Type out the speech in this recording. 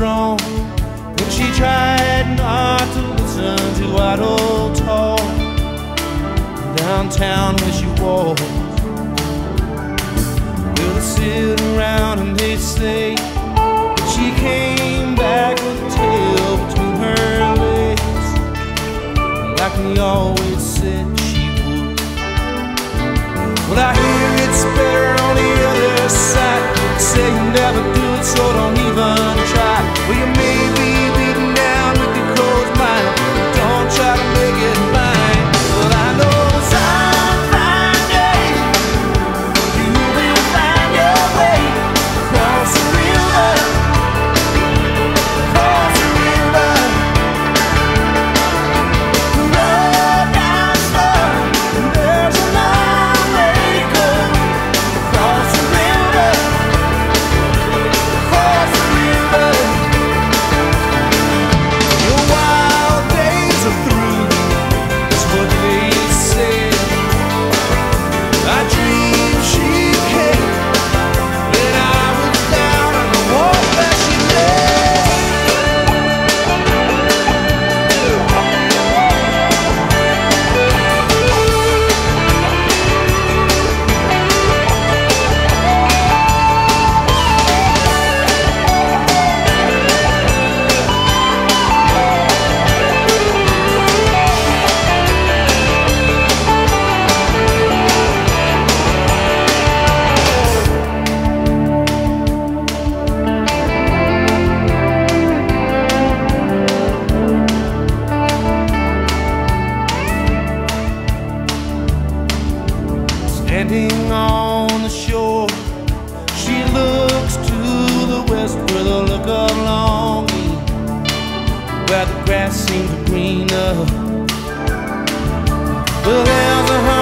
strong when she tried not to listen to idle talk. Downtown where she walked, well, they sit around and they say she came back with a tail between her legs, like we always said she would. Well, I hear it's better on the other side. Say you never do it, so don't even try. Well, you may be beaten down with your closed mind, but don't try to make it mine. Well, I know some fine day you will find your way across the river, across the river. Roll down slow, and there's a long way to go across the river. Your wild days are through, that's what they said. I dreamed she came when I was down on the walk that she standing on the shore, she looks to the west with a look of longing, where the grass seems greener. Well, there's a